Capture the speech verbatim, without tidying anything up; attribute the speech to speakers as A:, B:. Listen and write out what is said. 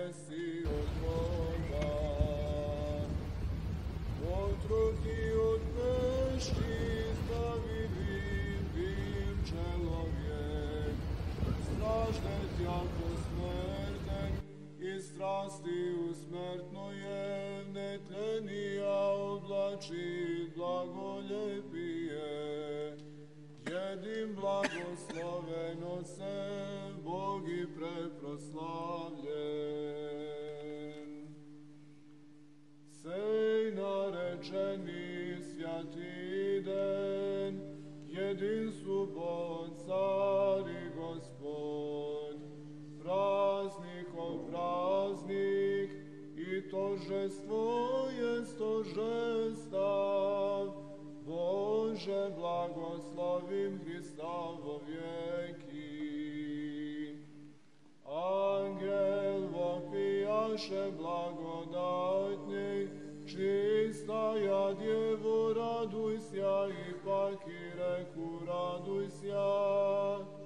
A: jesi od Boga. Otrok ti od pešti zbavili bim čelovjek, strašne jako smrten i strasti usmrtnoje, netlenija oblači blagoljepije. Jedim blagosloveno se, Bog i preproslavljen. Sej narečeni svjati den, jedin subot car i Gospod, praznikov praznik i tožestvo je stožestav, Bože, blagoslovim Hrista vo vjeki. Angel vopijaše blagodatnjej, čistaja djevo, raduj sja, i pak i reku, raduj sja.